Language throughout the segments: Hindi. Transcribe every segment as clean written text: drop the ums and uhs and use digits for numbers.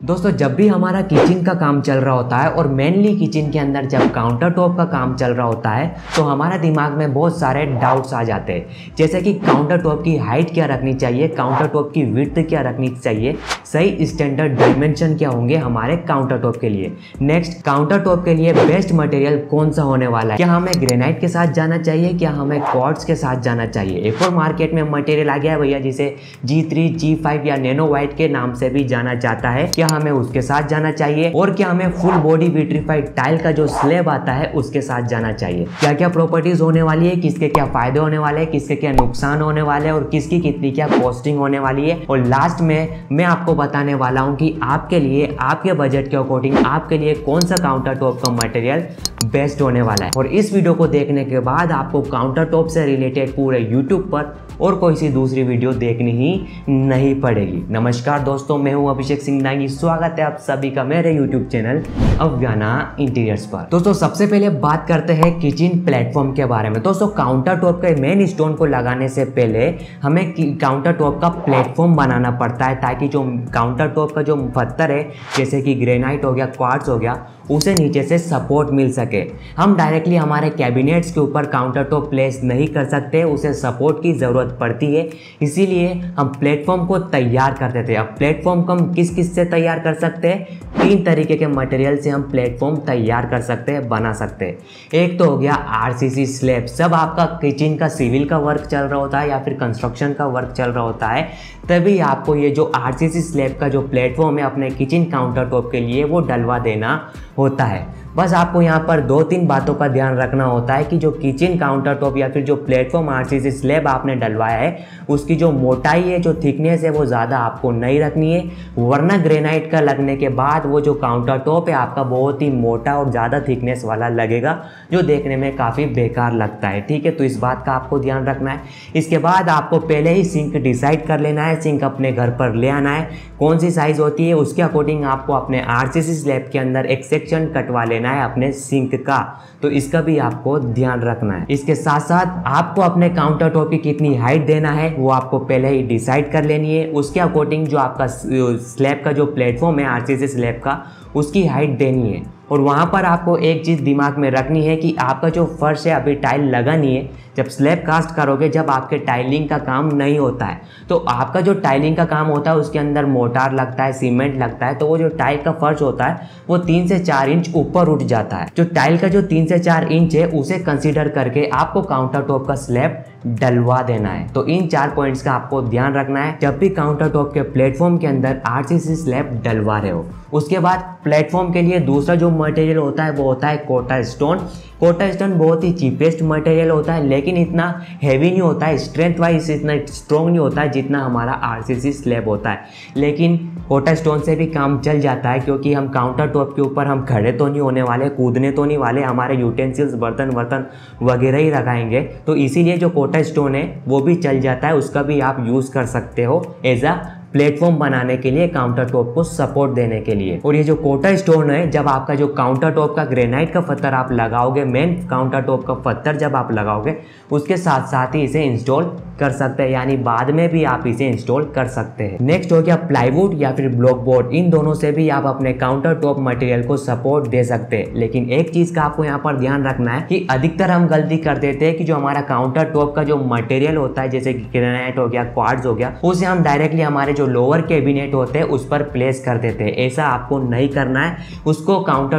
दोस्तों जब भी हमारा किचन का काम चल रहा होता है और मेनली किचन के अंदर जब काउंटर टॉप का काम चल रहा होता है तो हमारा दिमाग में बहुत सारे डाउट्स आ जाते हैं, जैसे कि काउंटर टॉप की हाइट क्या रखनी चाहिए, काउंटर टॉप की विड्थ क्या रखनी चाहिए, सही स्टैंडर्ड डायमेंशन क्या होंगे हमारे काउंटर टॉप के लिए। नेक्स्ट, काउंटर टॉप के लिए बेस्ट मटेरियल कौन सा होने वाला है, क्या हमें ग्रेनाइट के साथ जाना चाहिए, क्या हमें क्वार्ट्ज के साथ जाना चाहिए। एक और मार्केट में मटेरियल आ गया है भैया जिसे G3, G5 या नैनो वाइट के नाम से भी जाना जाता है, क्या हमें उसके साथ जाना चाहिए और क्या हमें फुल बॉडी विट्रीफाइड टाइल का जो स्लैब आता है उसके साथ जाना चाहिए। क्या क्या प्रॉपर्टीज होने वाली है, किसके क्या फायदे होने वाले हैं, किसके क्या नुकसान होने वाले हैं और किसकी कितनी क्या कॉस्टिंग होने वाली है। और लास्ट में मैं आपको बताने वाला हूं कि आपके लिए, आपके बजट के अकॉर्डिंग आपके लिए कौन सा काउंटर टॉप का मटेरियल बेस्ट होने वाला है। और इस वीडियो को देखने के बाद आपको काउंटर टॉप से रिलेटेड पूरे यूट्यूब पर और कोई सी दूसरी वीडियो देखनी ही नहीं पड़ेगी। नमस्कार दोस्तों, मैं हूं अभिषेक सिंह नागी, स्वागत है आप सभी का मेरे यूट्यूब चैनल अव्याना इंटीरियर्स पर। दोस्तों सबसे पहले बात करते हैं किचन प्लेटफॉर्म के बारे में। दोस्तों काउंटर टॉप के मेन स्टोन को लगाने से पहले हमें काउंटर टॉप का प्लेटफॉर्म बनाना पड़ता है, ताकि जो काउंटर टॉप का जो पत्थर है जैसे कि ग्रेनाइट हो गया, क्वार्ट्ज हो गया, उसे नीचे से सपोर्ट मिल सके। हम डायरेक्टली हमारे कैबिनेट्स के ऊपर काउंटर टॉप प्लेस नहीं कर सकते, उसे सपोर्ट की ज़रूरत पड़ती है, इसीलिए हम प्लेटफॉर्म को तैयार करते थे। अब प्लेटफॉर्म को हम किस किस से तैयार कर सकते हैं, 3 तरीके के मटेरियल से हम प्लेटफॉर्म तैयार कर सकते हैं, बना सकते हैं। एक तो हो गया RCC स्लैब। जब आपका किचन का सिविल का वर्क चल रहा होता है या फिर कंस्ट्रक्शन का वर्क चल रहा होता है, तभी आपको ये जो RCC स्लैब का जो प्लेटफॉर्म है अपने किचन काउंटर टॉप के लिए वो डलवा देना होता है। बस आपको यहाँ पर 2-3 बातों का ध्यान रखना होता है कि जो किचन काउंटर टॉप या फिर जो प्लेटफॉर्म RCC स्लैब आपने डलवाया है उसकी जो मोटाई है, जो थिकनेस है वो ज़्यादा आपको नहीं रखनी है, वरना ग्रेनाइट का लगने के बाद वो जो काउंटर टॉप है आपका बहुत ही मोटा और ज़्यादा थिकनेस वाला लगेगा, जो देखने में काफ़ी बेकार लगता है। ठीक है, तो इस बात का आपको ध्यान रखना है। इसके बाद आपको पहले ही सिंक डिसाइड कर लेना है, सिंक अपने घर पर ले आना है, कौन सी साइज़ होती है उसके अकॉर्डिंग आपको अपने RCC स्लैब के अंदर एक सेक्शन कटवा लेना है अपने सिंक का, तो इसका भी आपको ध्यान रखना है। इसके साथ साथ आपको अपने काउंटर टॉप की कितनी हाइट देना है वो आपको पहले ही डिसाइड कर लेनी है, उसके अकॉर्डिंग जो आपका स्लैब का जो प्लेटफॉर्म है RCC स्लैब का उसकी हाइट देनी है। और वहाँ पर आपको एक चीज़ दिमाग में रखनी है कि आपका जो फर्श है अभी टाइल लगा नहीं है, जब स्लैब कास्ट करोगे, जब आपके टाइलिंग का काम नहीं होता है, तो आपका जो टाइलिंग का काम होता है उसके अंदर मोटार लगता है, सीमेंट लगता है, तो वो जो टाइल का फर्श होता है वो 3 से 4 इंच ऊपर उठ जाता है। जो टाइल का जो 3 से 4 इंच है उसे कंसीडर करके आपको काउंटर टॉप का स्लैब डलवा देना है। तो इन 4 पॉइंट्स का आपको ध्यान रखना है जब भी काउंटर टॉप के प्लेटफॉर्म के अंदर RCC स्लैब डलवा रहे हो। उसके बाद प्लेटफॉर्म के लिए दूसरा जो मटेरियल होता है वो होता है कोटा स्टोन। कोटा स्टोन बहुत ही चीपेस्ट मटेरियल होता है, लेकिन इतना हैवी नहीं होता है, स्ट्रेंथ वाइज इतना स्ट्रॉन्ग नहीं होता है जितना हमारा RCC स्लैब होता है, लेकिन कोटा स्टोन से भी काम चल जाता है, क्योंकि हम काउंटर टॉप के ऊपर हम खड़े तो नहीं होने वाले, कूदने तो नहीं वाले, हमारे यूटेंसिल्स बर्तन वगैरह ही लगाएंगे, तो इसीलिए जो कोटा स्टोन है वो भी चल जाता है, उसका भी आप यूज़ कर सकते हो एज अ प्लेटफॉर्म बनाने के लिए, काउंटर टॉप को सपोर्ट देने के लिए। और ये जो कोटा स्टोन है, जब आपका जो काउंटर टॉप का ग्रेनाइट का पत्थर आप लगाओगे, मेन काउंटर टॉप का पत्थर जब आप लगाओगे उसके साथ साथ ही इसे इंस्टॉल कर सकते हैं, यानी बाद में भी आप इसे इंस्टॉल कर सकते हैं। नेक्स्ट हो गया प्लाईवुड या फिर ब्लॉक बोर्ड। इन दोनों से भी आप अपने काउंटर टॉप मटेरियल को सपोर्ट दे सकते हैं, लेकिन एक चीज का आपको यहाँ पर ध्यान रखना है कि अधिकतर हम गलती कर देते हैं कि जो हमारा काउंटर टॉप का जो मटेरियल होता है जैसे कि ग्रेनाइट हो गया, क्वार्ट्ज हो गया, उसे हम डायरेक्टली हमारे जो लोअर कैबिनेट होते हैं उस पर प्लेस कर देते हैं। ऐसा आपको नहीं करना है, उसको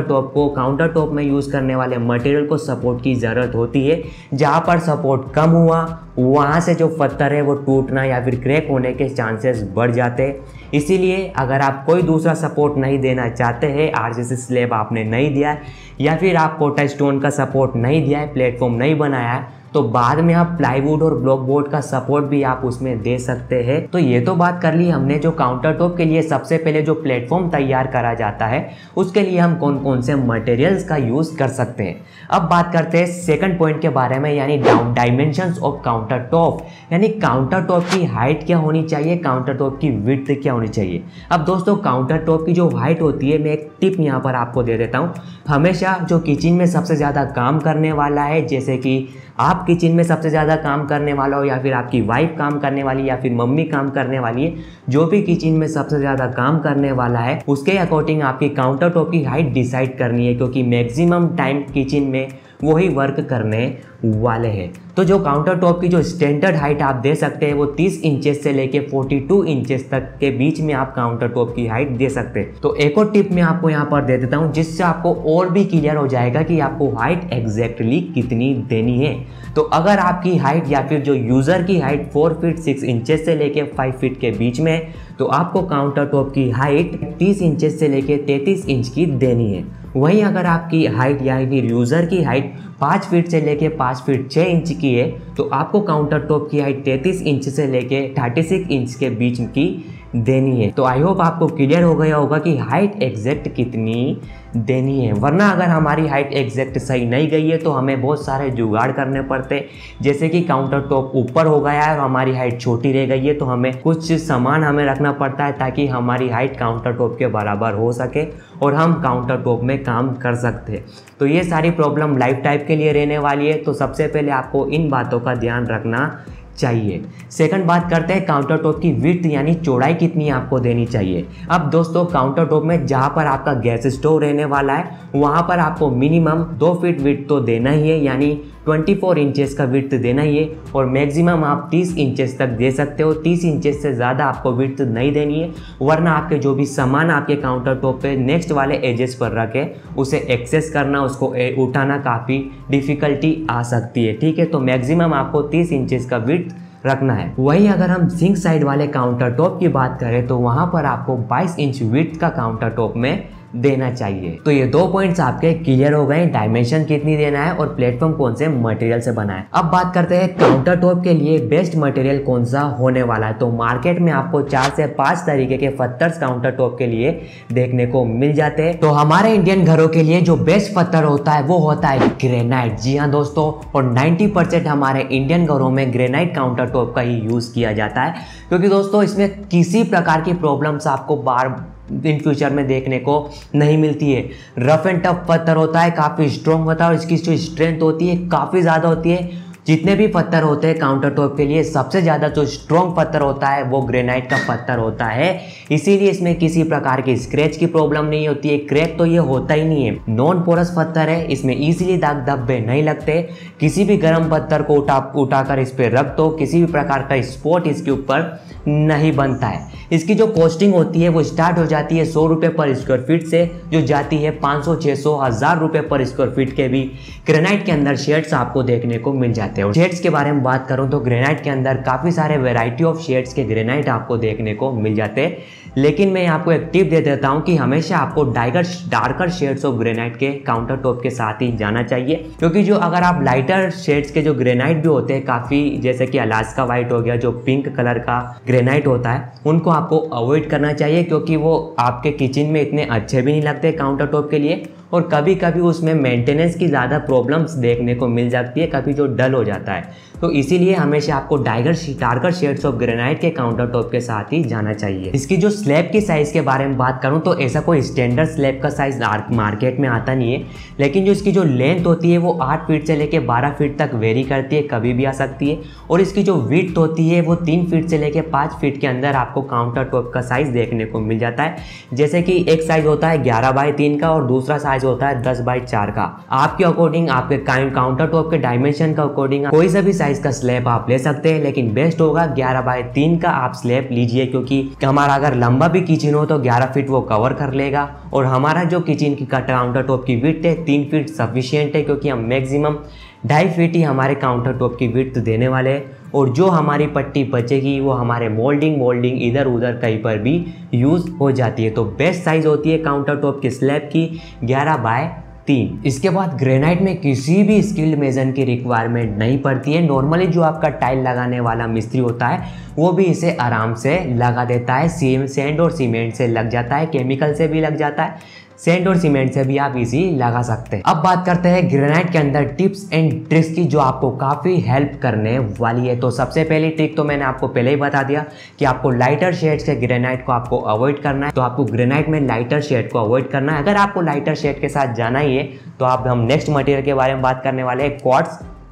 काउंटर टॉप में यूज करने वाले मटेरियल को सपोर्ट की जरूरत होती है। जहां पर सपोर्ट कम हुआ वहां से जो पत्थर है वो टूटना या फिर क्रैक होने के चांसेस बढ़ जाते हैं। इसीलिए अगर आप कोई दूसरा सपोर्ट नहीं देना चाहते हैं, RCC स्लैब आपने नहीं दिया है या फिर आप कोटा स्टोन का सपोर्ट नहीं दिया है, प्लेटफॉर्म नहीं बनाया है, तो बाद में आप प्लाईवुड और ब्लॉक बोर्ड का सपोर्ट भी आप उसमें दे सकते हैं। तो ये तो बात कर ली हमने जो काउंटर टॉप के लिए सबसे पहले जो प्लेटफॉर्म तैयार करा जाता है उसके लिए हम कौन कौन से मटेरियल्स का यूज कर सकते हैं। अब बात करते हैं सेकंड पॉइंट के बारे में, यानी डायमेंशंस ऑफ काउंटर टॉप, यानी काउंटर टॉप की हाइट क्या होनी चाहिए, काउंटर टॉप की विड्थ क्या होनी चाहिए। अब दोस्तों काउंटर टॉप की जो हाइट होती है, मैं एक टिप यहाँ पर आपको दे देता हूँ। हमेशा जो किचन में सबसे ज़्यादा काम करने वाला है, जैसे कि आप आप किचन में सबसे ज़्यादा काम करने वाला हो या फिर आपकी वाइफ काम करने वाली या फिर मम्मी काम करने वाली है, जो भी किचन में सबसे ज़्यादा काम करने वाला है उसके अकॉर्डिंग आपकी काउंटर टॉप की हाइट डिसाइड करनी है, क्योंकि मैक्सिमम टाइम किचन में वही वर्क करने वाले हैं। तो जो काउंटर टॉप की जो स्टैंडर्ड हाइट आप दे सकते हैं वो 30 इंचेस से लेके 42 इंचेस तक के बीच में आप काउंटर टॉप की हाइट दे सकते हैं। तो एक और टिप मैं आपको यहाँ पर दे देता हूँ जिससे आपको और भी क्लियर हो जाएगा कि आपको हाइट एग्जैक्टली कितनी देनी है। तो अगर आपकी हाइट या फिर जो यूज़र की हाइट 4 फीट 6 इंचेस से लेके 5 फीट के बीच में है, तो आपको काउंटर टॉप की हाइट 30 इंचेस से लेके 33 इंच की देनी है। वहीं अगर आपकी हाइट या फिर यूज़र की हाइट 5 फीट से लेके 5 फीट 6 इंच की है, तो आपको काउंटर टॉप की हाइट 33 इंच से लेके 36 इंच के बीच की देनी है। तो आई होप आपको क्लियर हो गया होगा कि हाइट एग्जैक्ट कितनी देनी है, वरना अगर हमारी हाइट एग्जैक्ट सही नहीं गई है तो हमें बहुत सारे जुगाड़ करने पड़ते, जैसे कि काउंटर टॉप ऊपर हो गया है और हमारी हाइट छोटी रह गई है तो हमें कुछ सामान हमें रखना पड़ता है ताकि हमारी हाइट काउंटर टॉप के बराबर हो सके और हम काउंटर टॉप में काम कर सकते हैं। तो ये सारी प्रॉब्लम लाइफ टाइप के लिए रहने वाली है, तो सबसे पहले आपको इन बातों का ध्यान रखना चाहिए। सेकंड बात करते हैं काउंटर टॉप की विड्थ यानी चौड़ाई कितनी आपको देनी चाहिए। अब दोस्तों काउंटर टॉप में जहां पर आपका गैस स्टोव रहने वाला है वहां पर आपको मिनिमम 2 फीट विड्थ तो देना ही है, यानी 24 इंचेस का विड्थ देना ही है, और मैक्सिमम आप 30 इंचेस तक दे सकते हो। 30 इंचेस से ज़्यादा आपको विड्थ नहीं देनी है, वरना आपके जो भी सामान आपके काउंटर टॉप पे नेक्स्ट वाले एजेस पर रखे उसे एक्सेस करना, उसको उठाना काफ़ी डिफ़िकल्टी आ सकती है। ठीक है, तो मैक्सिमम आपको 30 इंचेस का विड्थ रखना है। वहीं अगर हम सिंक साइड वाले काउंटर टॉप की बात करें तो वहां पर आपको 22 इंच विड्थ का काउंटर टॉप में देना चाहिए। तो ये 2 पॉइंट्स आपके क्लियर हो गए, डायमेंशन कितनी देना है और प्लेटफॉर्म कौन से मटेरियल से बना है। अब बात करते हैं काउंटर टॉप के लिए बेस्ट मटेरियल कौन सा होने वाला है। तो मार्केट में आपको 4 से 5 तरीके के पत्थर काउंटर टॉप के लिए देखने को मिल जाते हैं। तो हमारे इंडियन घरों के लिए जो बेस्ट पत्थर होता है वो होता है ग्रेनाइट। जी हाँ दोस्तों, और 90% हमारे इंडियन घरों में ग्रेनाइट काउंटर टॉप का ही यूज किया जाता है, क्योंकि दोस्तों इसमें किसी प्रकार की प्रॉब्लम्स आपको बार इन फ्यूचर में देखने को नहीं मिलती है। रफ एंड टफ पत्थर होता है, काफ़ी स्ट्रॉन्ग होता है और इसकी जो स्ट्रेंथ होती है काफ़ी ज़्यादा होती है। जितने भी पत्थर होते हैं काउंटर टॉप के लिए सबसे ज़्यादा जो स्ट्रॉन्ग पत्थर होता है वो ग्रेनाइट का पत्थर होता है, इसीलिए इसमें किसी प्रकार की स्क्रैच की प्रॉब्लम नहीं होती है, क्रैक तो ये होता ही नहीं है। नॉन पोरस पत्थर है, इसमें ईजिली दाग धब्बे नहीं लगते। किसी भी गर्म पत्थर को उठाकर इस पर रख दो, किसी भी प्रकार का स्पॉट इसके ऊपर नहीं बनता है। इसकी जो कॉस्टिंग होती है वो स्टार्ट हो जाती है 100 रुपये पर स्क्वायर फीट से, जो जाती है 500, 600, 1000 रुपये पर स्क्वायर फीट के भी ग्रेनाइट के अंदर शेड्स आपको देखने को मिल जाते हैं। और शेड्स के बारे में बात करूं तो ग्रेनाइट के अंदर काफ़ी सारे वेराइटी ऑफ शेड्स के ग्रेनाइट आपको देखने को मिल जाते हैं, लेकिन मैं आपको एक टिप दे देता हूं कि हमेशा आपको डार्कर शेड्स ऑफ ग्रेनाइट के काउंटर टॉप के साथ ही जाना चाहिए, क्योंकि जो अगर आप लाइटर शेड्स के जो ग्रेनाइट भी होते हैं काफ़ी, जैसे कि अलास्का वाइट हो गया, जो पिंक कलर का ग्रेनाइट होता है, उनको आपको अवॉइड करना चाहिए, क्योंकि वो आपके किचन में इतने अच्छे भी नहीं लगते काउंटर टॉप के लिए, और कभी कभी उसमें मेंटेनेंस की ज़्यादा प्रॉब्लम्स देखने को मिल जाती है, कभी जो डल हो जाता है। तो इसीलिए हमेशा आपको डार्कर शेड्स ऑफ ग्रेनाइट के काउंटर टॉप के साथ ही जाना चाहिए। इसकी जो स्लैब की साइज़ के बारे में बात करूं तो ऐसा कोई स्टैंडर्ड स्लैब का साइज़ मार्केट में आता नहीं है, लेकिन जो इसकी जो लेंथ होती है वो 8 फीट से लेकर 12 फीट तक वेरी करती है, कभी भी आ सकती है। और इसकी जो विड्थ होती है वो 3 फीट से लेकर 5 फीट के अंदर आपको काउंटर टॉप का साइज़ देखने को मिल जाता है। जैसे कि एक साइज़ होता है 11x3 का और दूसरा साइज़ होता है 10x4 का। आपके अकॉर्डिंग, आपके काउंटर टॉप के डायमेंशन का अकॉर्डिंग कोई सा भी साइज का स्लैब आप ले सकते हैं, लेकिन बेस्ट होगा 11x3 का आप स्लैब लीजिए, क्योंकि हमारा अगर लंबा भी किचन हो तो 11 फीट वो कवर कर लेगा। और हमारा जो किचन की काउंटर टॉप की विड्थ है 3 फीट सफिशियंट है, क्योंकि हम मैक्सिमम 2.5 फीट ही हमारे काउंटर टॉप की विड्थ देने वाले हैं। और जो हमारी पट्टी बचेगी वो हमारे मोल्डिंग इधर उधर कहीं पर भी यूज़ हो जाती है। तो बेस्ट साइज़ होती है काउंटर टॉप की स्लैब की 11x3। इसके बाद ग्रेनाइट में किसी भी स्किल्ड मेजन की रिक्वायरमेंट नहीं पड़ती है। नॉर्मली जो आपका टाइल लगाने वाला मिस्त्री होता है वो भी इसे आराम से लगा देता है। सैंड और सीमेंट से लग जाता है, केमिकल से भी लग जाता है, सैंड और सीमेंट से भी आप इजी लगा सकते हैं। अब बात करते हैं ग्रेनाइट के अंदर टिप्स एंड ट्रिक्स की, जो आपको काफ़ी हेल्प करने वाली है। तो सबसे पहली ट्रिक तो मैंने आपको पहले ही बता दिया कि आपको लाइटर शेड्स के ग्रेनाइट को आपको अवॉइड करना है। तो आपको ग्रेनाइट में लाइटर शेड को अवॉइड करना है। अगर आपको लाइटर शेड के साथ जाना ही है तो आप हम नेक्स्ट मटेरियल के बारे में बात करने वाले हैं, क्वार्ट्ज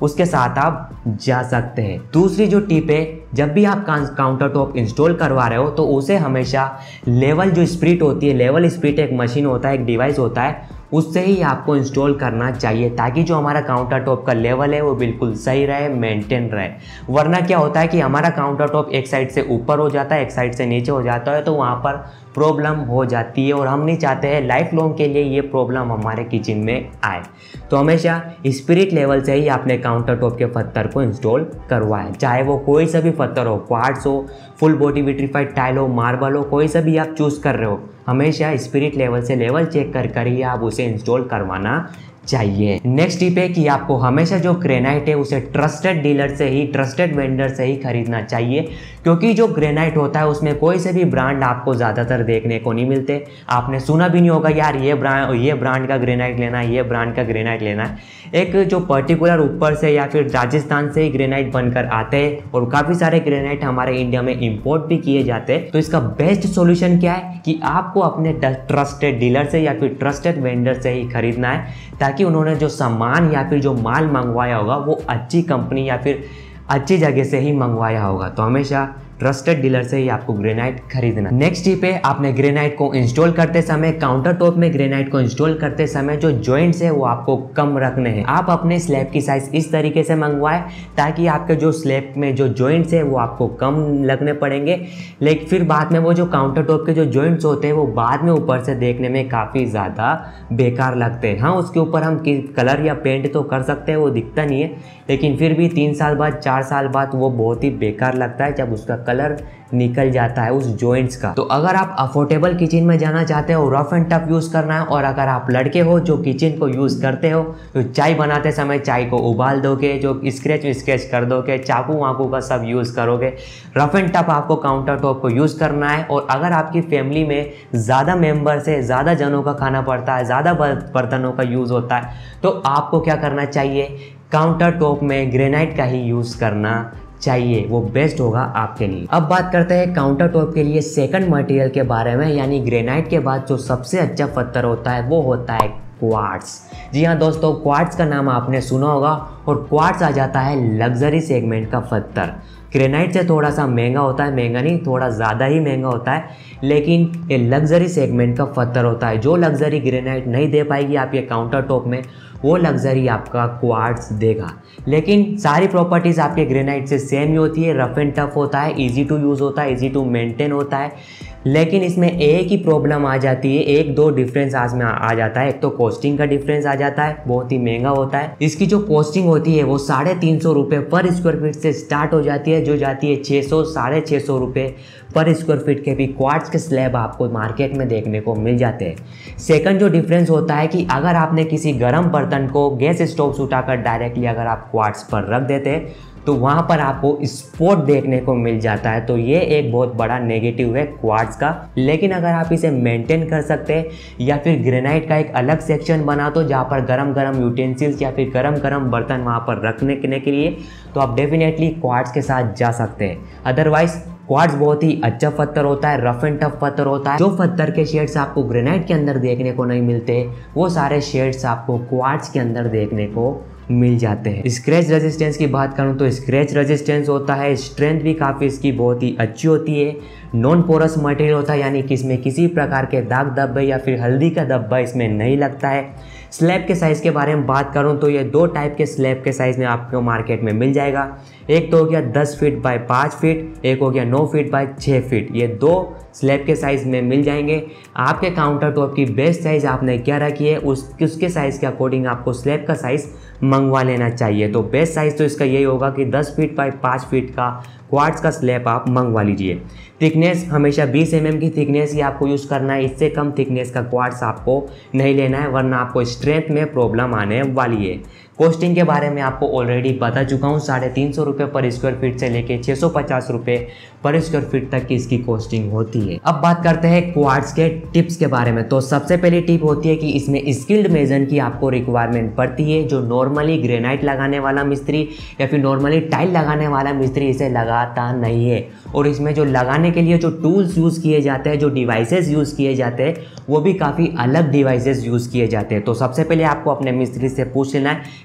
उसके साथ आप जा सकते हैं। दूसरी जो टिप है, जब भी आप काउंटर टॉप इंस्टॉल करवा रहे हो तो उसे हमेशा लेवल जो स्प्रिट होती है, लेवल स्प्रिट एक मशीन होता है, एक डिवाइस होता है, उससे ही आपको इंस्टॉल करना चाहिए ताकि जो हमारा काउंटर टॉप का लेवल है वो बिल्कुल सही रहे, मेंटेन रहे। वरना क्या होता है कि हमारा काउंटर टॉप एक साइड से ऊपर हो जाता है, एक साइड से नीचे हो जाता है, तो वहाँ पर प्रॉब्लम हो जाती है और हम नहीं चाहते हैं लाइफ लॉन्ग के लिए ये प्रॉब्लम हमारे किचन में आए। तो हमेशा स्पिरिट लेवल से ही आपने काउंटर टॉप के पत्थर को इंस्टॉल करवाएं, चाहे वो कोई सा भी पत्थर हो, क्वार्ट्ज हो, फुल बॉडी विट्रीफाइड टाइल हो, मार्बल हो, कोई सा भी आप चूज़ कर रहे हो, हमेशा स्पिरिट लेवल से लेवल चेक कर ही आप उसे इंस्टॉल करवाना चाहिए। नेक्स्ट टिप है कि आपको हमेशा जो ग्रेनाइट है उसे ट्रस्टेड डीलर से ही, ट्रस्टेड वेंडर से ही खरीदना चाहिए, क्योंकि जो ग्रेनाइट होता है उसमें कोई से भी ब्रांड आपको ज़्यादातर देखने को नहीं मिलते। आपने सुना भी नहीं होगा यार ये ब्रांड का ग्रेनाइट लेना है, ये ब्रांड का ग्रेनाइट लेना है। एक जो पर्टिकुलर ऊपर से या फिर राजस्थान से ही ग्रेनाइट बनकर आते हैं और काफ़ी सारे ग्रेनाइट हमारे इंडिया में इंपोर्ट भी किए जाते हैं। तो इसका बेस्ट सॉल्यूशन क्या है कि आपको अपने ट्रस्टेड डीलर से या फिर ट्रस्टेड वेंडर से ही खरीदना है, ताकि उन्होंने जो सामान या फिर जो माल मंगवाया होगा वो अच्छी कंपनी या फिर अच्छी जगह से ही मंगवाया होगा। तो हमेशा ट्रस्टेड डीलर से ही आपको ग्रेनाइट खरीदना। नेक्स्ट टिप है, आपने ग्रेनाइट को इंस्टॉल करते समय, काउंटर टॉप में ग्रेनाइट को इंस्टॉल करते समय जो जॉइंट्स है वो आपको कम रखने हैं। आप अपने स्लैब की साइज इस तरीके से मंगवाएं ताकि आपके जो स्लैब में जो जॉइंट्स है वो आपको कम लगने पड़ेंगे, लेकिन फिर बाद में वो जो काउंटर टॉप के जो जॉइंट्स होते हैं वो बाद में ऊपर से देखने में काफ़ी ज़्यादा बेकार लगते हैं। हाँ, उसके ऊपर हम कलर या पेंट तो कर सकते हैं, वो दिखता नहीं है, लेकिन फिर भी 3 साल बाद, 4 साल बाद वो बहुत ही बेकार लगता है जब उसका कलर निकल जाता है उस जॉइंट्स का। तो अगर आप अफोर्डेबल किचन में जाना चाहते हो, रफ एंड टफ यूज़ करना है, और अगर आप लड़के हो जो किचन को यूज़ करते हो तो चाय बनाते समय चाय को उबाल दोगे, जो स्क्रैच कर दोगे, चाकू वाकू का सब यूज़ करोगे, रफ एंड टफ आपको काउंटर टॉप को यूज़ करना है। और अगर आपकी फैमिली में ज़्यादा मेंबर्स है, ज़्यादा जनों का खाना पड़ता है, ज़्यादा बर्तनों का यूज़ होता है, तो आपको क्या करना चाहिए, काउंटर टॉप में ग्रेनाइट का ही यूज़ करना चाहिए, वो बेस्ट होगा आपके लिए। अब बात करते हैं काउंटर टॉप के लिए सेकंड मटेरियल के बारे में, यानी ग्रेनाइट के बाद जो सबसे अच्छा पत्थर होता है वो होता है क्वार्ट्ज। जी हाँ दोस्तों, क्वार्ट्ज का नाम आपने सुना होगा, और क्वार्ट्ज आ जाता है लग्जरी सेगमेंट का पत्थर। ग्रेनाइट से थोड़ा सा महंगा होता है, महंगा नहीं, थोड़ा ज़्यादा ही महंगा होता है, लेकिन ये लग्जरी सेगमेंट का पत्थर होता है। जो लग्जरी ग्रेनाइट नहीं दे पाएगी आप ये काउंटर टॉप में, वो लग्जरी आपका क्वार्ट्ज देगा। लेकिन सारी प्रॉपर्टीज़ आपके ग्रेनाइट से सेम ही होती है, रफ एंड टफ होता है, इजी टू यूज़ होता है, इजी टू मेंटेन होता है, लेकिन इसमें एक ही प्रॉब्लम आ जाती है, एक दो डिफरेंस आज में आ जाता है। एक तो कॉस्टिंग का डिफरेंस आ जाता है, बहुत ही महंगा होता है। इसकी जो कॉस्टिंग होती है वो 350 रुपये पर स्क्वायर फीट से स्टार्ट हो जाती है, जो जाती है 600 650 रुपये पर स्क्वायर फीट के भी क्वार्ट्ज के स्लैब आपको मार्केट में देखने को मिल जाते हैं। सेकंड जो डिफरेंस होता है कि अगर आपने किसी गर्म बर्तन को गैस स्टोव से उठाकर डायरेक्टली अगर आप क्वार्ट्ज पर रख देते हैं तो वहाँ पर आपको स्पॉट देखने को मिल जाता है। तो ये एक बहुत बड़ा नेगेटिव है क्वार्ट्ज का। लेकिन अगर आप इसे मेंटेन कर सकते हैं या फिर ग्रेनाइट का एक अलग सेक्शन बना दो जहाँ पर गरम गरम यूटेंसिल्स या फिर गरम गरम बर्तन वहाँ पर रखने के लिए, तो आप डेफिनेटली क्वार्ट्ज के साथ जा सकते हैं। अदरवाइज क्वार्ट्ज बहुत ही अच्छा पत्थर होता है, रफ एंड टफ पत्थर होता है। जो पत्थर के शेड्स आपको ग्रेनाइट के अंदर देखने को नहीं मिलते, वो सारे शेड्स आपको क्वार्ट्ज के अंदर देखने को मिल जाते हैं। स्क्रैच रेजिस्टेंस की बात करूं तो स्क्रैच रेजिस्टेंस होता है, स्ट्रेंथ भी काफ़ी इसकी बहुत ही अच्छी होती है, नॉन पोरस मटेरियल होता है, यानी कि इसमें किसी प्रकार के दाग धब्बे या फिर हल्दी का धब्बा इसमें नहीं लगता है। स्लैब के साइज़ के बारे में बात करूं तो ये 2 टाइप के स्लैब के साइज़ में आपको मार्केट में मिल जाएगा। एक तो हो गया 10 फीट बाय 5 फीट, एक हो गया 9 फीट बाय 6 फीट। ये 2 स्लैब के साइज़ में मिल जाएंगे। आपके काउंटर टॉप की बेस्ट साइज़ आपने क्या रखी है उसके साइज़ के अकॉर्डिंग आपको स्लैब का साइज़ मंगवा लेना चाहिए। तो बेस्ट साइज़ तो इसका यही होगा कि 10 फीट बाय 5 फीट का क्वार्ट्ज का स्लैब आप मंगवा लीजिए। थिकनेस हमेशा 20 mm की थिकनेस ही आपको यूज़ करना है, इससे कम थिकनेस का क्वार्ट्ज आपको नहीं लेना है, वरना आपको स्ट्रेंथ में प्रॉब्लम आने वाली है। कॉस्टिंग के बारे में आपको ऑलरेडी बता चुका हूँ, 350 रुपये पर स्क्वायर फीट से लेके 650 रुपये पर स्क्वायर फीट तक की इसकी कॉस्टिंग होती है। अब बात करते हैं क्वार्ट्ज के टिप्स के बारे में। तो सबसे पहली टिप होती है कि इसमें स्किल्ड मेजन की आपको रिक्वायरमेंट पड़ती है। जो नॉर्मली ग्रेनाइट लगाने वाला मिस्त्री या फिर नॉर्मली टाइल लगाने वाला मिस्त्री इसे लगाता नहीं है। और इसमें जो लगाने के लिए जो टूल्स यूज़ किए जाते हैं, जो डिवाइसेस यूज़ किए जाते हैं, वो भी काफ़ी अलग डिवाइसेस यूज़ किए जाते हैं। तो सबसे पहले आपको अपने मिस्त्री से पूछ लेना है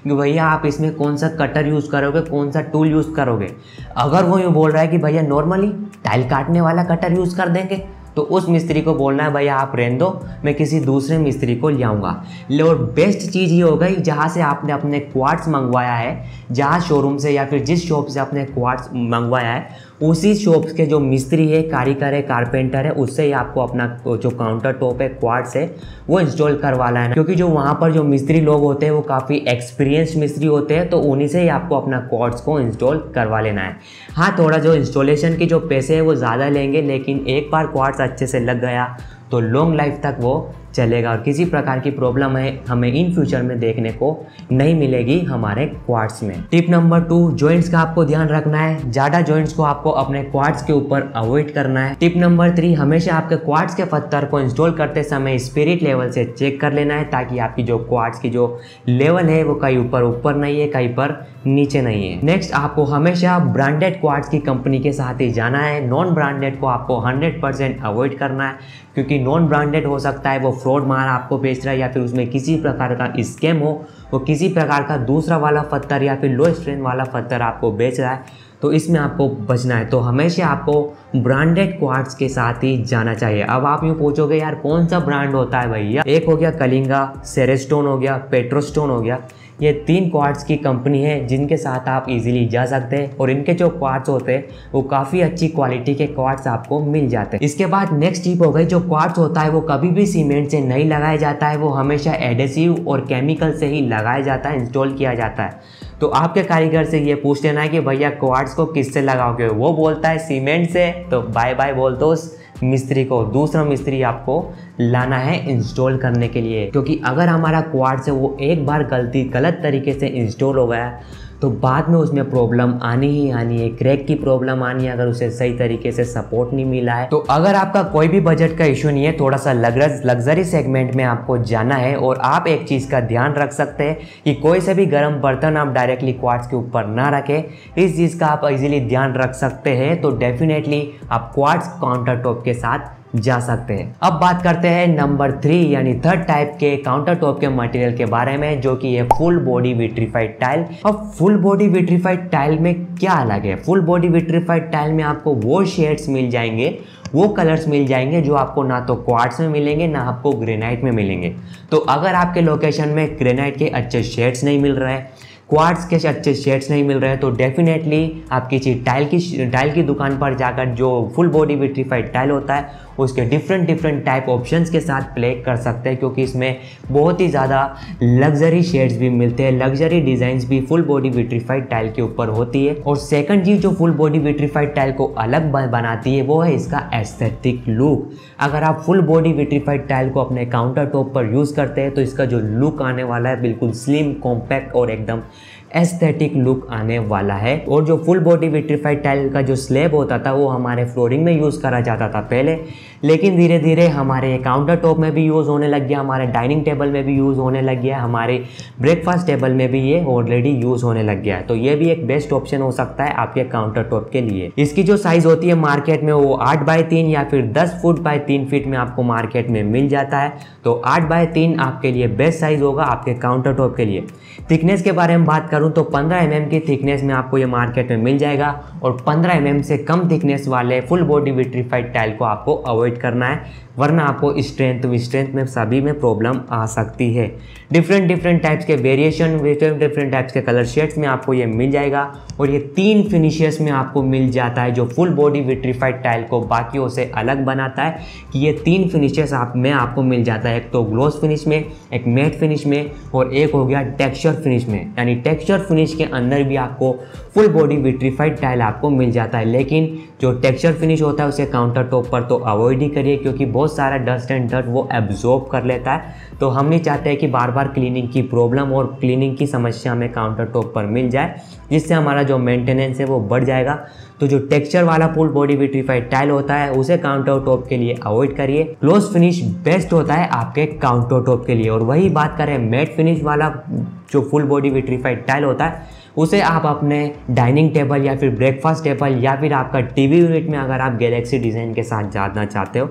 कि भैया आप इसमें कौन सा कटर यूज़ करोगे, कौन सा टूल यूज़ करोगे। अगर वो यूँ बोल रहा है कि भैया नॉर्मली टाइल काटने वाला कटर यूज़ कर देंगे, तो उस मिस्त्री को बोलना है भैया आप रहने दो, मैं किसी दूसरे मिस्त्री को ले आऊँगा। और बेस्ट चीज़ ये हो गई, जहाँ से आपने अपने क्वार्ट्स मंगवाया है, जहाँ शोरूम से या फिर जिस शॉप से आपने क्वार्ट्स मंगवाया है, उसी शॉप के जो मिस्त्री है, कारीगर है, कारपेंटर है, उससे ही आपको अपना जो काउंटर टॉप है, क्वार्ट्स है, वो इंस्टॉल करवाना है। क्योंकि जो वहाँ पर जो मिस्त्री लोग होते हैं वो काफ़ी एक्सपीरियंस्ड मिस्त्री होते हैं, तो उन्हीं से ही आपको अपना क्वार्ट्स को इंस्टॉल करवा लेना है। हाँ, थोड़ा जो इंस्टॉलेशन के जो पैसे हैं वो ज़्यादा लेंगे, लेकिन एक बार क्वार्ट्स अच्छे से लग गया तो लॉन्ग लाइफ तक वो चलेगा और किसी प्रकार की प्रॉब्लम है हमें इन फ्यूचर में देखने को नहीं मिलेगी हमारे क्वार्ट्स में। टिप नंबर 2, जॉइंट्स का आपको ध्यान रखना है। ज़्यादा जॉइंट्स को आपको अपने क्वार्ट्स के ऊपर अवॉइड करना है। टिप नंबर 3, हमेशा आपके क्वार्ट्स के पत्थर को इंस्टॉल करते समय स्पिरिट लेवल से चेक कर लेना है, ताकि आपकी जो क्वार्ट्स की जो लेवल है वो कहीं ऊपर नहीं है, कहीं पर नीचे नहीं है। नेक्स्ट, आपको हमेशा ब्रांडेड क्वार्ट्स की कंपनी के साथ ही जाना है। नॉन ब्रांडेड को आपको 100% अवॉइड करना है, क्योंकि नॉन ब्रांडेड हो सकता है वो फ्रॉड माल आपको बेच रहा है, या फिर उसमें किसी प्रकार का स्कैम हो, वो किसी प्रकार का दूसरा वाला पत्थर या फिर लो स्ट्रेंथ वाला पत्थर आपको बेच रहा है, तो इसमें आपको बचना है। तो हमेशा आपको ब्रांडेड क्वार्ट्स के साथ ही जाना चाहिए। अब आप यूँ पूछोगे यार कौन सा ब्रांड होता है भैया? एक हो गया कलिंगा, सेरेस्टोन हो गया, पेट्रोस्टोन हो गया। ये 3 क्वार्ट्स की कंपनी है जिनके साथ आप इजीली जा सकते हैं, और इनके जो क्वार्ट्स होते हैं वो काफ़ी अच्छी क्वालिटी के क्वार्ट्स आपको मिल जाते हैं। इसके बाद नेक्स्ट टिप हो गई, जो क्वार्ट्स होता है वो कभी भी सीमेंट से नहीं लगाया जाता है, वो हमेशा एडेसिव और केमिकल से ही लगाया जाता है, इंस्टॉल किया जाता है। तो आपके कारीगर से ये पूछ लेना है कि भैया क्वार्ट्स को किससे लगाओगे? वो बोलता है सीमेंट से, तो बाय बाय बोल दो उस मिस्त्री को, दूसरा मिस्त्री आपको लाना है इंस्टॉल करने के लिए। क्योंकि अगर हमारा क्वार्ट्स है वो एक बार गलत तरीके से इंस्टॉल हो गया तो बाद में उसमें प्रॉब्लम आनी ही आनी है, क्रैक की प्रॉब्लम आनी है अगर उसे सही तरीके से सपोर्ट नहीं मिला है। तो अगर आपका कोई भी बजट का इशू नहीं है, थोड़ा सा लग्जरी सेगमेंट में आपको जाना है, और आप एक चीज़ का ध्यान रख सकते हैं कि कोई से भी गर्म बर्तन आप डायरेक्टली क्वार्ट्स के ऊपर ना रखें। इस चीज़ का आप इजीली ध्यान रख सकते हैं, तो डेफिनेटली आप क्वार्ट्स काउंटर टॉप के साथ जा सकते हैं। अब बात करते हैं नंबर 3 यानी थर्ड टाइप के काउंटर टॉप के मटेरियल के बारे में, जो कि है फुल बॉडी विट्रीफाइड टाइल। अब फुल बॉडी विट्रीफाइड टाइल में क्या अलग है? फुल बॉडी विट्रीफाइड टाइल में आपको वो शेड्स मिल जाएंगे, वो कलर्स मिल जाएंगे जो आपको ना तो क्वार्ट्स में मिलेंगे ना आपको ग्रेनाइट में मिलेंगे। तो अगर आपके लोकेशन में ग्रेनाइट के अच्छे शेड्स नहीं मिल रहे हैं, क्वार्ट्स के अच्छे शेड्स नहीं मिल रहे हैं, तो डेफिनेटली आप किसी टाइल की दुकान पर जाकर जो फुल बॉडी विट्रीफाइड टाइल होता है उसके डिफरेंट टाइप ऑप्शंस के साथ प्ले कर सकते हैं, क्योंकि इसमें बहुत ही ज़्यादा लग्जरी शेड्स भी मिलते हैं, लग्जरी डिज़ाइंस भी फुल बॉडी विट्रीफाइड टाइल के ऊपर होती है। और सेकंड चीज़ जो फुल बॉडी विट्रीफाइड टाइल को अलग बनाती है वो है इसका एस्थेटिक लुक। अगर आप फुल बॉडी विट्रीफाइड टाइल को अपने काउंटर टॉप पर यूज़ करते हैं तो इसका जो लुक आने वाला है बिल्कुल स्लिम, कॉम्पैक्ट और एकदम एस्थेटिक लुक आने वाला है। और जो फुल बॉडी विट्रीफाइड टाइल का जो स्लैब होता था वो हमारे फ्लोरिंग में यूज़ करा जाता था पहले, लेकिन धीरे धीरे हमारे काउंटर टॉप में भी यूज़ होने लग गया, हमारे डाइनिंग टेबल में भी यूज़ होने लग गया, हमारे ब्रेकफास्ट टेबल में भी ये ऑलरेडी यूज़ होने लग गया है। तो ये भी एक बेस्ट ऑप्शन हो सकता है आपके काउंटर टॉप के लिए। इसकी जो साइज़ होती है मार्केट में वो 8x3 या फिर 10 फुट बाय 3 फीट में आपको मार्केट में मिल जाता है। तो 8x3 आपके लिए बेस्ट साइज़ होगा आपके काउंटर टॉप के लिए। थिकनेस के बारे में बात करूं तो 15 mm की थिकनेस में आपको ये मार्केट में मिल जाएगा, और 15 mm से कम थिकनेस वाले फुल बॉडी विट्रीफाइड टाइल को आपको अवॉइड करना है, वरना आपको स्ट्रेंथ में सभी में प्रॉब्लम आ सकती है। डिफरेंट टाइप्स के वेरिएशन, डिफरेंट टाइप्स के कलर शेड्स में आपको ये मिल जाएगा, और ये 3 फिनिशेस में आपको मिल जाता है, जो फुल बॉडी विट्रीफाइड टाइल को बाकियों से अलग बनाता है कि ये 3 फिनिशेस में आपको मिल जाता है। एक तो ग्लॉस फिनिश में, एक मैट फिनिश में, और एक हो गया टेक्सचर फिनिश में। यानी टेक्सचर फिनिश के अंदर भी आपको फुल बॉडी विट्रीफाइड टाइल आपको मिल जाता है, लेकिन जो टेक्सचर फिनिश होता है उसे काउंटर टॉप पर तो अवॉइड ही करिए, क्योंकि बहुत सारा डस्ट एंड डर्ट वो एब्जॉर्ब कर लेता है। तो हम नहीं चाहते हैं कि बार बार क्लीनिंग की प्रॉब्लम और क्लीनिंग की समस्या हमें काउंटर टॉप पर मिल जाए, जिससे हमारा जो मेंटेनेंस है वो बढ़ जाएगा। तो जो टेक्सचर वाला फुल बॉडी विट्रीफाइड टाइल होता है उसे काउंटर टॉप के लिए अवॉइड करिए। ग्लॉस फिनिश बेस्ट होता है आपके काउंटर टॉप के लिए। और वही बात करें मैट फिनिश वाला जो फुल बॉडी विट्रीफाइड टाइल होता है उसे आप अपने डाइनिंग टेबल या फिर ब्रेकफास्ट टेबल या फिर आपका टीवी यूनिट में अगर आप गैलेक्सी डिज़ाइन के साथ जाना चाहते हो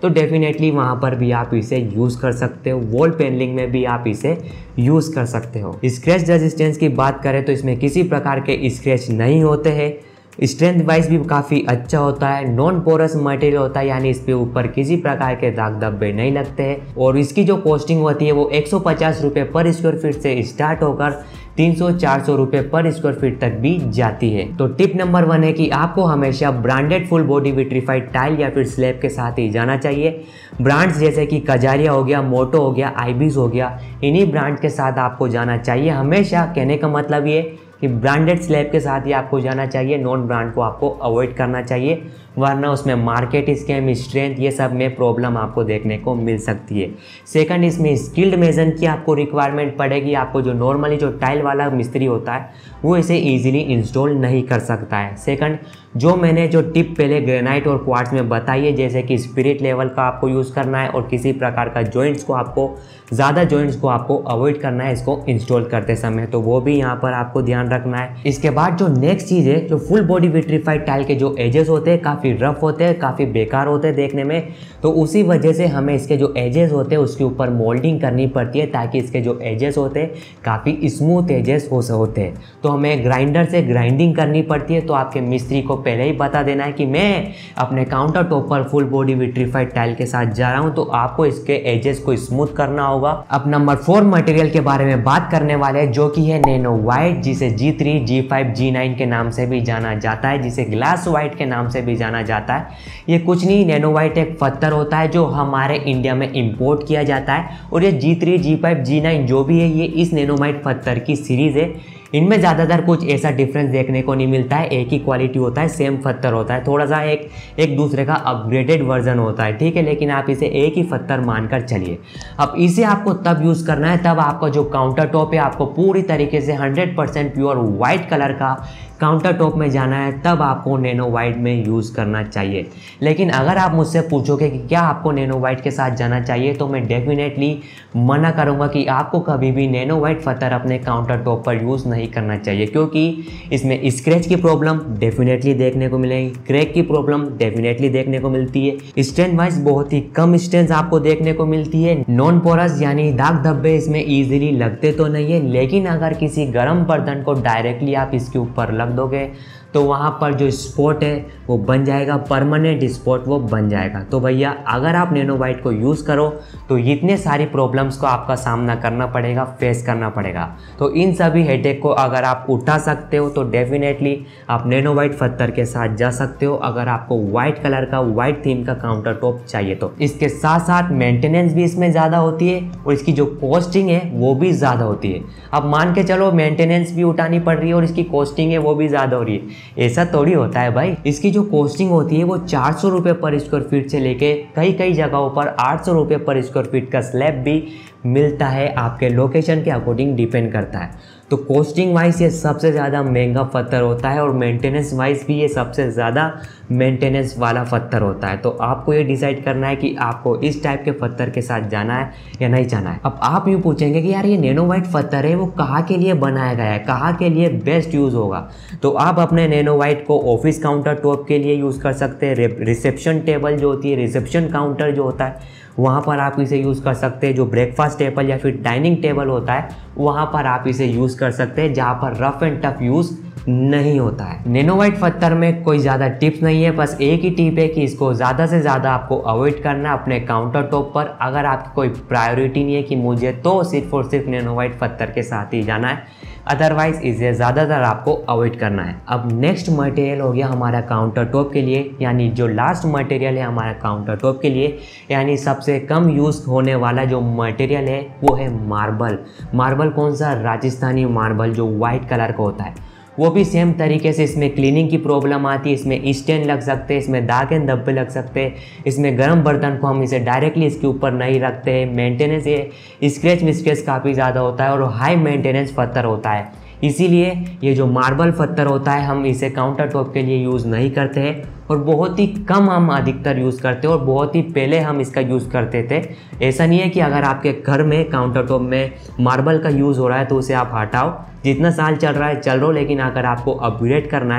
तो डेफिनेटली वहाँ पर भी आप इसे यूज़ कर सकते हो। वॉल पैनलिंग में भी आप इसे यूज़ कर सकते हो। स्क्रैच रेजिस्टेंस की बात करें तो इसमें किसी प्रकार के स्क्रैच नहीं होते हैं। स्ट्रेंथ वाइज भी काफ़ी अच्छा होता है। नॉन पोरस मटेरियल होता है, यानी इस पे ऊपर किसी प्रकार के दाग धब्बे नहीं लगते हैं। और इसकी जो कॉस्टिंग होती है वो 150 रुपये पर स्क्वायर फीट से स्टार्ट होकर 300-400 रुपये पर स्क्वायर फीट तक भी जाती है। तो टिप नंबर 1 है कि आपको हमेशा branded full body vitrified tile या फिर स्लैब के साथ ही जाना चाहिए। ब्रांड्स जैसे कि कजारिया हो गया, मोटो हो गया, आईबीज हो गया, इन्हीं ब्रांड के साथ आपको जाना चाहिए हमेशा। कहने का मतलब ये कि ब्रांडेड स्लैब के साथ ही आपको जाना चाहिए, नॉन ब्रांड को आपको अवॉइड करना चाहिए, वरना उसमें मार्केट स्कैम, स्ट्रेंथ, ये सब में प्रॉब्लम आपको देखने को मिल सकती है। सेकंड, इसमें स्किल्ड मेजन की आपको रिक्वायरमेंट पड़ेगी। आपको जो नॉर्मली जो टाइल वाला मिस्त्री होता है वो इसे इजीली इंस्टॉल नहीं कर सकता है। सेकंड, जो मैंने जो टिप पहले ग्रेनाइट और क्वार्ट्ज में बताई है, जैसे कि स्पिरिट लेवल का आपको यूज़ करना है और किसी प्रकार का जॉइंट्स को आपको ज़्यादा जॉइंट्स को आपको अवॉइड करना है इसको इंस्टॉल करते समय, तो वो भी यहाँ पर आपको ध्यान रखना है। इसके बाद जो नेक्स्ट चीज़ है, जो फुल बॉडी विट्रीफाइड टाइल के जो एजेस होते हैं काफ़ी रफ होते हैं, काफ़ी बेकार होते हैं देखने में, तो उसी वजह से हमें इसके जो एजेस होते हैं उसके ऊपर मोल्डिंग करनी पड़ती है ताकि इसके जो एजेस होते हैं काफ़ी स्मूथ एजेस होते हैं। तो हमें ग्राइंडर से ग्राइंडिंग करनी पड़ती है। तो आपके मिस्त्री को पहले ही बता देना है कि मैं अपने काउंटर टॉप पर फुल बॉडी विट्रीफाइड टाइल के साथ जा रहा हूँ, तो आपको इसके एजेस को स्मूथ करना होगा। अब नंबर 4 मटेरियल के बारे में बात करने वाले हैं, जो कि है नैनो वाइट, जिसे G3, G5, G9 के नाम से भी जाना जाता है, जिसे ग्लास वाइट के नाम से भी जाना जाता है। ये कुछ नहीं, नैनो वाइट एक पत्थर होता है जो हमारे इंडिया में इंपोर्ट किया जाता है, और ये G3, G5, G9 जो भी है ये इस नैनो वाइट पत्थर की सीरीज़ है। इनमें ज़्यादातर कुछ ऐसा डिफरेंस देखने को नहीं मिलता है, एक ही क्वालिटी होता है, सेम पत्थर होता है, थोड़ा सा एक दूसरे का अपग्रेडेड वर्जन होता है, ठीक है, लेकिन आप इसे एक ही पत्थर मानकर चलिए। अब इसे आपको तब यूज़ करना है तब आपका जो काउंटर टॉप है आपको पूरी तरीके से 100% प्योर वाइट कलर का काउंटर टॉप में जाना है, तब आपको नैनो वाइट में यूज़ करना चाहिए। लेकिन अगर आप मुझसे पूछोगे कि क्या आपको नैनो वाइट के साथ जाना चाहिए, तो मैं डेफिनेटली मना करूंगा कि आपको कभी भी नैनो वाइट पत्थर अपने काउंटर टॉप पर यूज़ नहीं करना चाहिए, क्योंकि इसमें स्क्रैच की प्रॉब्लम डेफिनेटली देखने को मिलेगी, क्रैक की प्रॉब्लम डेफिनेटली देखने को मिलती है, स्ट्रेंथ वाइज बहुत ही कम स्ट्रेंथ आपको देखने को मिलती है, नॉन पोरस यानी दाग धब्बे इसमें ईजिली लगते तो नहीं है, लेकिन अगर किसी गर्म बर्तन को डायरेक्टली आप इसके ऊपर लग दोगे तो वहाँ पर जो स्पॉट है वो बन जाएगा, परमानेंट स्पॉट वो बन जाएगा। तो भैया अगर आप नैनो वाइट को यूज़ करो तो इतने सारी प्रॉब्लम्स को आपका सामना करना पड़ेगा, फेस करना पड़ेगा। तो इन सभी हेडेक को अगर आप उठा सकते हो तो डेफिनेटली आप नैनो वाइट पत्थर के साथ जा सकते हो, अगर आपको वाइट कलर का, वाइट थीम का काउंटर टॉप चाहिए तो। इसके साथ साथ मेंटेनेंस भी इसमें ज़्यादा होती है और इसकी जो कॉस्टिंग है वो भी ज़्यादा होती है। अब मान के चलो मेंटेनेंस भी उठानी पड़ रही है और इसकी कॉस्टिंग है वो भी ज़्यादा हो रही है, ऐसा थोड़ी होता है भाई। इसकी जो कॉस्टिंग होती है वो 400 रुपये पर स्क्वायर फीट से लेके कई जगहों पर 800 रुपये पर स्क्वायर फीट का स्लैब भी मिलता है, आपके लोकेशन के अकॉर्डिंग डिपेंड करता है। तो कॉस्टिंग वाइज ये सबसे ज़्यादा महंगा पत्थर होता है और मेंटेनेंस वाइज भी ये सबसे ज़्यादा मेंटेनेंस वाला पत्थर होता है। तो आपको ये डिसाइड करना है कि आपको इस टाइप के पत्थर के साथ जाना है या नहीं जाना है। अब आप यूँ पूछेंगे कि यार ये नैनो वाइट पत्थर है वो कहाँ के लिए बनाया गया है, कहाँ के लिए बेस्ट यूज़ होगा, तो आप अपने नैनो वाइट को ऑफिस काउंटर टॉप के लिए यूज़ कर सकते हैं। रिसेप्शन टेबल जो होती है, रिसेप्शन काउंटर जो होता है वहाँ पर आप इसे यूज़ कर सकते हैं। जो ब्रेकफास्ट टेबल या फिर डाइनिंग टेबल होता है वहाँ पर आप इसे यूज़ कर सकते हैं, जहाँ पर रफ एंड टफ यूज़ नहीं होता है। नैनो वाइट पत्थर में कोई ज़्यादा टिप्स नहीं है, बस एक ही टिप है कि इसको ज़्यादा से ज़्यादा आपको अवॉइड करना है अपने काउंटर टॉप पर। अगर आपकी कोई प्रायोरिटी नहीं है कि मुझे तो सिर्फ और सिर्फ नैनो वाइट पत्थर के साथ ही जाना है, अदरवाइज इसे ज़्यादातर आपको अवॉइड करना है। अब नेक्स्ट मटेरियल हो गया हमारा काउंटर टॉप के लिए, यानी जो लास्ट मटेरियल है हमारा काउंटर टॉप के लिए, यानी सबसे कम यूज़ होने वाला जो मटेरियल है वो है मार्बल। मार्बल कौन सा? राजस्थानी मार्बल जो वाइट कलर का होता है। वो भी सेम तरीके से इसमें क्लीनिंग की प्रॉब्लम आती है, इसमें स्टेन लग सकते हैं, इसमें दाग एंड धब्बे लग सकते हैं, इसमें गर्म बर्तन को हम इसे डायरेक्टली इसके ऊपर नहीं रखते हैं। मेंटेनेंस ये स्क्रैच मिस्क्रैच काफ़ी ज़्यादा होता है और हाई मेंटेनेंस पत्थर होता है, इसीलिए ये जो मार्बल पत्थर होता है हम इसे काउंटर टॉप के लिए यूज़ नहीं करते हैं और बहुत ही कम हम अधिकतर यूज़ करते हैं और बहुत ही पहले हम इसका यूज़ करते थे। ऐसा नहीं है कि अगर आपके घर में काउंटर टॉप में मार्बल का यूज़ हो रहा है तो उसे आप हटाओ, जितना साल चल रहा है चल रहा हो, लेकिन अगर आपको अपग्रेड करना है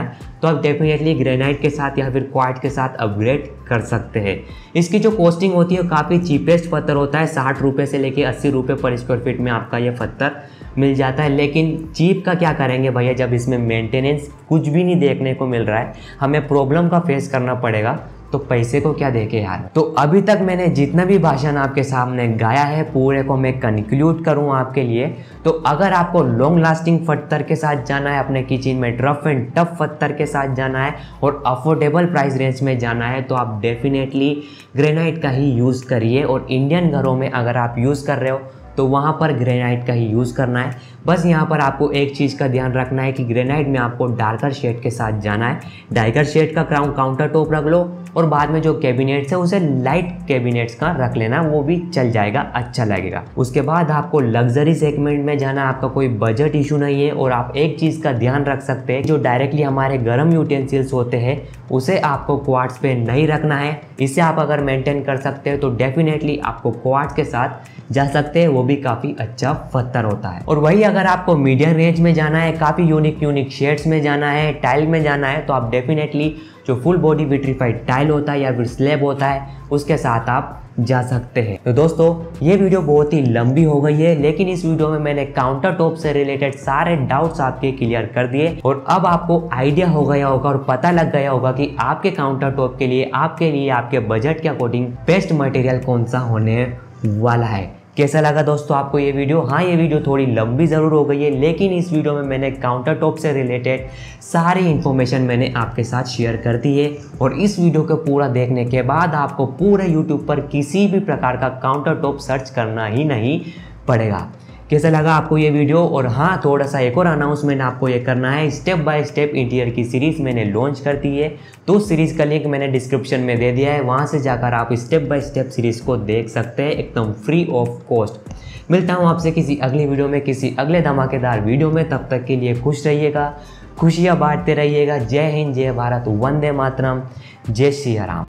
तो आप डेफिनेटली ग्रेनाइट के साथ या फिर क्वार्ट्ज के साथ अपग्रेड कर सकते हैं। इसकी जो कॉस्टिंग होती है काफ़ी चीपेस्ट पत्थर होता है, 60 रुपये से लेके 80 रुपये पर स्क्वायर फीट में आपका ये पत्थर मिल जाता है। लेकिन चीप का क्या करेंगे भैया, जब इसमें मेंटेनेंस कुछ भी नहीं देखने को मिल रहा है, हमें प्रॉब्लम का फेस करना पड़ेगा, तो पैसे को क्या देखे यार। तो अभी तक मैंने जितना भी भाषण आपके सामने गाया है पूरे को मैं कंक्लूड करूं आपके लिए। तो अगर आपको लॉन्ग लास्टिंग पत्थर के साथ जाना है, अपने किचन में रफ एंड टफ पत्थर के साथ जाना है और अफोर्डेबल प्राइस रेंज में जाना है, तो आप डेफिनेटली ग्रेनाइट का ही यूज़ करिए। और इंडियन घरों में अगर आप यूज़ कर रहे हो तो वहाँ पर ग्रेनाइट का ही यूज़ करना है। बस यहाँ पर आपको एक चीज़ का ध्यान रखना है कि ग्रेनाइट में आपको डार्कर शेड के साथ जाना है। डार्कर शेड का काउंटर टॉप रख लो और बाद में जो कैबिनेट्स है उसे लाइट कैबिनेट्स का रख लेना, वो भी चल जाएगा, अच्छा लगेगा। उसके बाद आपको लग्जरी सेगमेंट में जाना, आपका कोई बजट इशू नहीं है। और आप एक चीज़ का ध्यान रख सकते हैं, जो डायरेक्टली हमारे गर्म यूटेंसिल्स होते हैं उसे आपको क्वार्ट्ज पे नहीं रखना है। इसे आप अगर मेंटेन कर सकते हैं तो डेफिनेटली आपको क्वार्ट्ज के साथ जा सकते हैं, वो भी काफ़ी अच्छा पत्थर होता है। और वही अगर आपको मीडियम रेंज में जाना है, काफ़ी यूनिक शेड्स में जाना है, टाइल में जाना है, तो आप डेफिनेटली जो फुल बॉडी विट्रीफाइड टाइल होता है या फिर स्लैब होता है उसके साथ आप जा सकते हैं। तो दोस्तों ये वीडियो बहुत ही लंबी हो गई है, लेकिन इस वीडियो में मैंने काउंटर टॉप से रिलेटेड सारे डाउट्स आपके क्लियर कर दिए और अब आपको आइडिया हो गया होगा और पता लग गया होगा कि आपके काउंटर टॉप के लिए आपके बजट के अकॉर्डिंग बेस्ट मटेरियल कौन सा होने वाला है। कैसा लगा दोस्तों आपको ये वीडियो? हाँ, ये वीडियो थोड़ी लंबी ज़रूर हो गई है, लेकिन इस वीडियो में मैंने काउंटर टॉप से रिलेटेड सारी इन्फॉर्मेशन मैंने आपके साथ शेयर कर दी है। और इस वीडियो को पूरा देखने के बाद आपको पूरे यूट्यूब पर किसी भी प्रकार का काउंटर टॉप सर्च करना ही नहीं पड़ेगा। कैसा लगा आपको ये वीडियो? और हाँ, थोड़ा सा एक और अनाउंसमेंट आपको ये करना है, स्टेप बाय स्टेप इंटीरियर की सीरीज़ मैंने लॉन्च कर दी है, तो उस सीरीज़ का लिंक मैंने डिस्क्रिप्शन में दे दिया है, वहाँ से जाकर आप स्टेप बाय स्टेप सीरीज़ को देख सकते हैं एकदम फ्री ऑफ कॉस्ट। मिलता हूँ आपसे किसी अगली वीडियो में, किसी अगले धमाकेदार वीडियो में। तब तक के लिए खुश रहिएगा, खुशियाँ बांटते रहिएगा। जय हिंद, जय भारत, वंदे मातरम, जय श्री राम।